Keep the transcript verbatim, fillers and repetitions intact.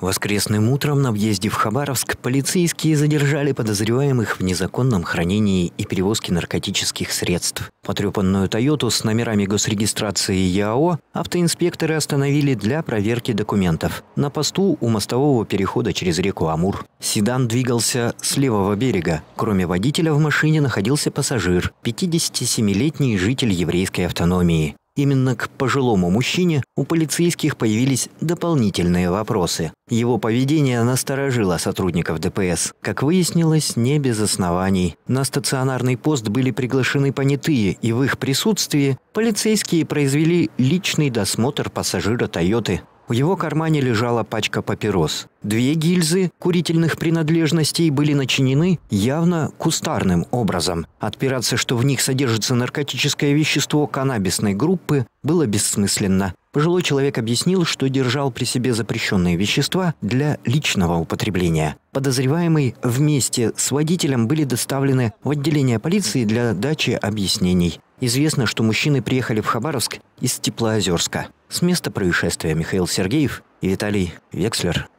Воскресным утром на въезде в Хабаровск полицейские задержали подозреваемых в незаконном хранении и перевозке наркотических средств. Потрепанную «Тойоту» с номерами госрегистрации ЯО автоинспекторы остановили для проверки документов на посту у мостового перехода через реку Амур. Седан двигался с левого берега. Кроме водителя в машине находился пассажир – пятидесятисемилетний житель еврейской автономии. Именно к пожилому мужчине у полицейских появились дополнительные вопросы. Его поведение насторожило сотрудников ДПС. Как выяснилось, не без оснований. На стационарный пост были приглашены понятые, и в их присутствии полицейские произвели личный досмотр пассажира «Тойоты». В его кармане лежала пачка папирос. Две гильзы курительных принадлежностей были начинены явно кустарным образом. Отпираться, что в них содержится наркотическое вещество каннабисной группы, было бессмысленно. Пожилой человек объяснил, что держал при себе запрещенные вещества для личного употребления. Подозреваемые вместе с водителем были доставлены в отделение полиции для дачи объяснений. Известно, что мужчины приехали в Хабаровск из Теплоозерска. С места происшествия Михаил Сергеев и Виталий Векслер.